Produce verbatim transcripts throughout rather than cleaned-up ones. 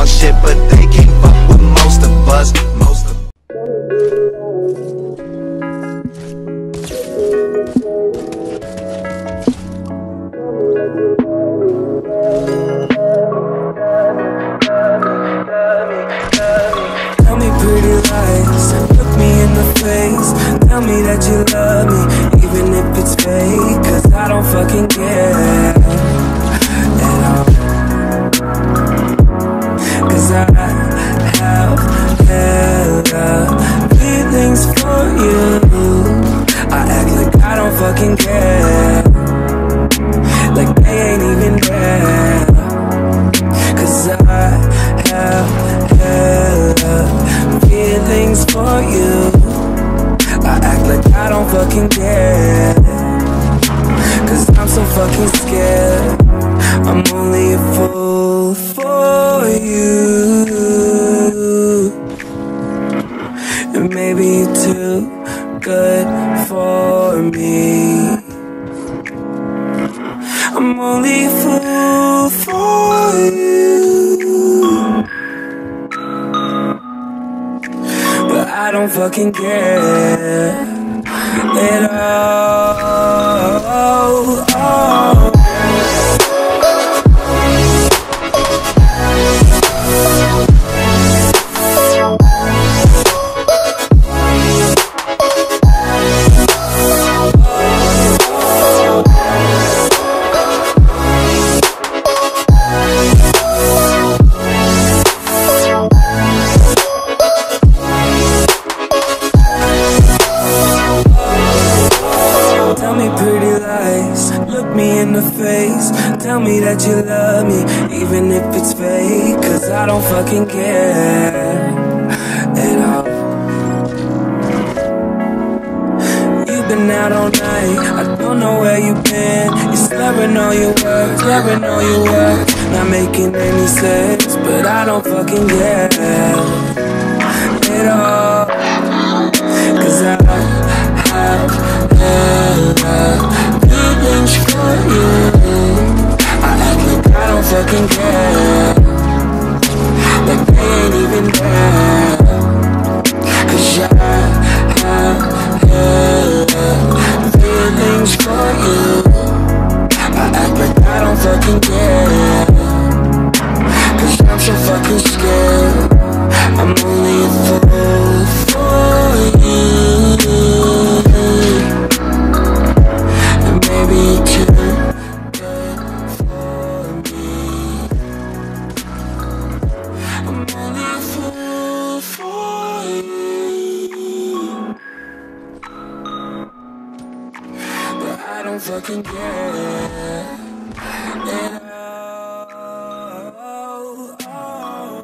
talk shit, but they can't fuck with most of us. Most of Tell me pretty lies, look me in the face. Tell me that you love me, even if it's fake. Cause I don't fucking care at all. Cause I have hella feelings for you. I act like I don't fucking care, like they ain't even there. Cause I have hella feelings for you. I act like I don't fucking care, cause I'm so fucking scared. I'm only a fool for you, and maybe you're too good for me. I'm only a fool for you, but I don't fucking care at all. Oh. Tell me that you love me, even if it's fake. Cause I don't fucking care at all. You've been out all night, I don't know where you've been. You're slurring all your words, slurring all your words. Not making any sense, but I don't fucking care at all. Cause I have hella feelings for you. I don't fucking care, like they ain't even there. Cause I have hella feelings for you. I act like I don't fucking care, cause I'm so fucking scared. I'm only a fool for you, and maybe you too. Fucking care at all.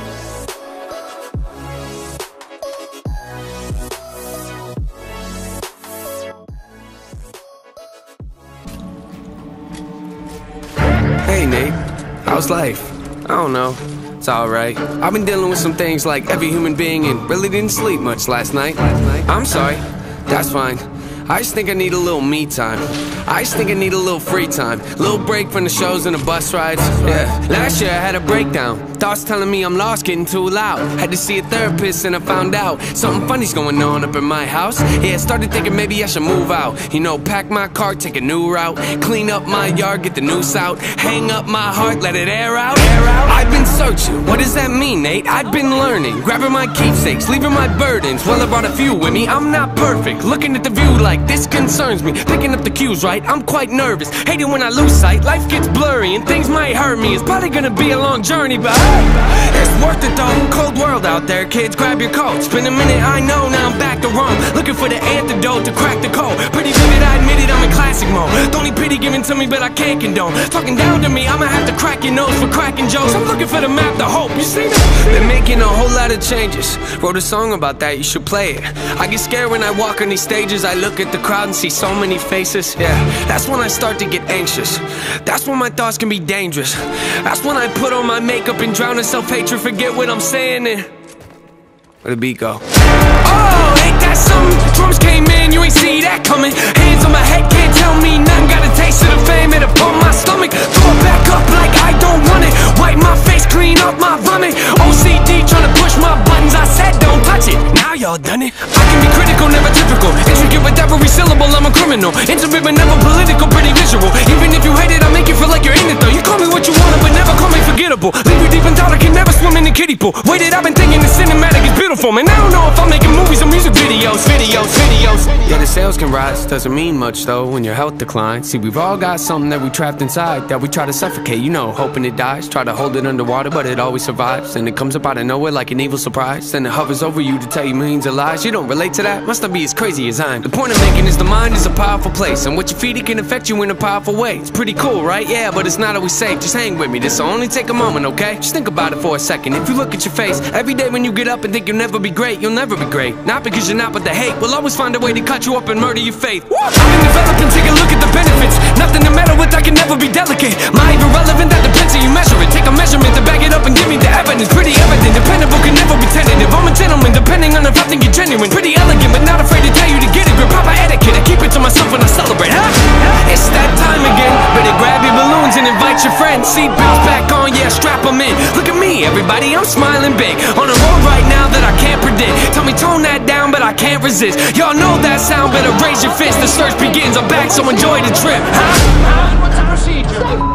Hey Nate, how's life? I don't know, it's alright. I've been dealing with some things like every human being and really didn't sleep much last night. I'm sorry, that's fine. I just think I need a little me time. I just think I need a little free time. Little break from the shows and the bus rides. Yeah. Last year I had a breakdown. Thoughts telling me I'm lost, getting too loud. Had to see a therapist and I found out something funny's going on up in my house. Yeah, I started thinking maybe I should move out. You know, pack my car, take a new route. Clean up my yard, get the noose out. Hang up my heart, let it air out. Air out. I've been searching. What does that mean, Nate? I've been learning. Grabbing my keepsakes, leaving my burdens. Well, I brought a few with me. I'm not perfect. Looking at the view like this concerns me. Picking up the cues right, I'm quite nervous. Hate it when I lose sight, life gets blurry and things might hurt me. It's probably gonna be a long journey, but hey, it's worth it though. Cold world out there, kids, grab your coats. Been a minute, I know, now I'm back to Rome. Looking for the antidote to crack the code. Pretty vivid, I admit it, I'm in classic mode. The only pity given to me, but I can't condone. Talking down to me, I'ma have to crack your nose for cracking jokes. I'm looking for the map, the hope, you see that? Been making a whole lot of changes. Wrote a song about that, you should play it. I get scared when I walk on these stages. I look at the crowd and see so many faces. Yeah, that's when I start to get anxious. That's when my thoughts can be dangerous. That's when I put on my makeup and drown in self-hatred. Forget what I'm saying and where'd the beat go? Oh, ain't that something? Drums came in, you ain't see that coming. Hands on my head, can't tell me nothing. Got a taste of the fame, it upon my stomach. Throw it back up like I don't want it. Wipe my face clean off up my vomit. O C D trying to push my buttons, I said don't touch it. Now y'all done it. I can be critical, never typical. Intricate with every syllable, I'm a criminal. Intimate but never political, pretty visual. Even if you hate it, I make you feel like you're in it though. You call me what you want, but never call me forgettable. Leave you deep in thought, I can never swim in the kiddie pool. Waited, I've been thinking the cinematic is beautiful. Man, I don't know if I'm making movies or music videos. Videos, videos. Yeah, the sales can rise, doesn't mean much though when your health declines. See, we've all got something that we trapped inside that we try to suffocate, you know, hoping it dies. Try to hold it underwater, but it always survives. And it comes up out of nowhere like an evil surprise. And it hovers over you to tell you millions of lies. You don't relate to that? Must not be as crazy as I'm. The point I'm making is the mind is a powerful place, and what you feed it can affect you in a powerful way. It's pretty cool, right? Yeah, but it's not always safe. Just hang with me, this'll only take a moment, okay? Just think about it for a second. If you look at your face every day when you get up and think you'll never be great, you'll never be great. Not because you're not, but the hate will always find a way to cut you up and murder your faith. I've been developing, take a look at the benefits. Nothing to meddle with, I can never be delicate. My irrelevant, that depends how you measure it. Take a measurement to back it up and give me the evidence. Pretty evident, dependable, can never be tentative. I'm a gentleman, depending on if I think you're genuine. Pretty elegant, but not afraid to tell you to get it. Grip proper etiquette, I keep it to myself when I celebrate, huh? It's that time again. Better grab your balloons and invite your friends. Seatbelts back on, yeah, strap them in. Look at me, everybody, I'm smiling big. On a road right now that I can't predict. Tell me tone that down, but I can't resist. Y'all know that sound, better raise your fist. The search begins, I'm back, so enjoy the trip, huh? What's the procedure?